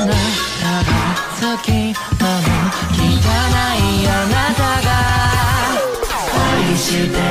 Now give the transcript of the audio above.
なたが好きなの汚いあなたが愛して